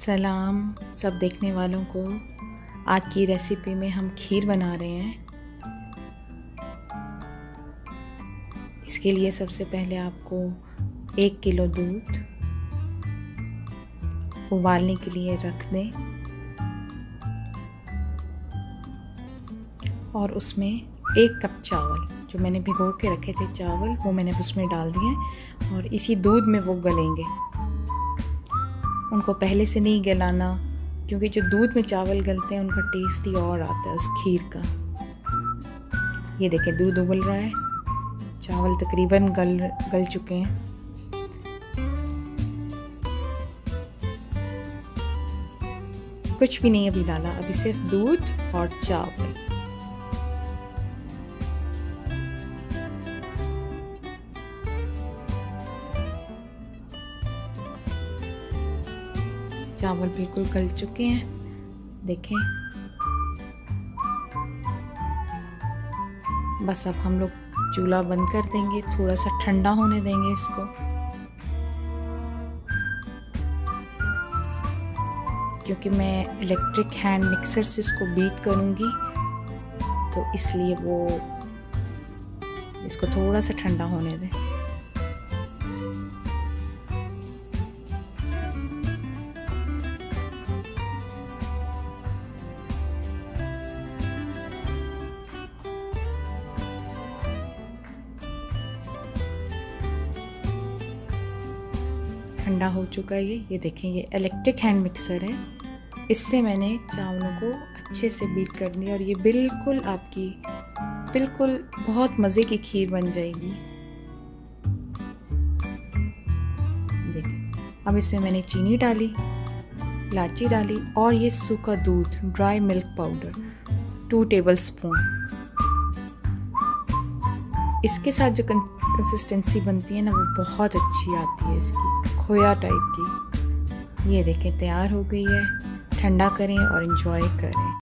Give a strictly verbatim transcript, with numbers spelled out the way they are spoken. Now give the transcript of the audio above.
सलाम सब देखने वालों को। आज की रेसिपी में हम खीर बना रहे हैं। इसके लिए सबसे पहले आपको एक किलो दूध उबालने के लिए रख दें और उसमें एक कप चावल जो मैंने भिगो के रखे थे चावल वो मैंने उसमें डाल दिए और इसी दूध में वो गलेंगे। उनको पहले से नहीं गलाना क्योंकि जो दूध में चावल गलते हैं उनका टेस्ट ही और आता है उस खीर का। ये देखें दूध उबल रहा है, चावल तकरीबन गल गल चुके हैं। कुछ भी नहीं अभी डाला, अभी सिर्फ दूध और चावल। चावल बिल्कुल गल चुके हैं, देखें। बस अब हम लोग चूल्हा बंद कर देंगे, थोड़ा सा ठंडा होने देंगे इसको। क्योंकि मैं इलेक्ट्रिक हैंड मिक्सर से इसको बीट करूंगी तो इसलिए वो इसको थोड़ा सा ठंडा होने दें। ठंडा हो चुका है ये ये देखें, ये इलेक्ट्रिक हैंड मिक्सर है। इससे मैंने चावलों को अच्छे से बीट कर दिया और ये बिल्कुल आपकी बिल्कुल बहुत मज़े की खीर बन जाएगी। देखें, अब इसमें मैंने चीनी डाली, इलायची डाली और ये सूखा दूध dry milk powder two tablespoon. इसके साथ जो कंसिस्टेंसी बनती है ना वो बहुत अच्छी आती है इसकी, खोया टाइप की। ये देखें तैयार हो गई है। ठंडा करें और एंजॉय करें।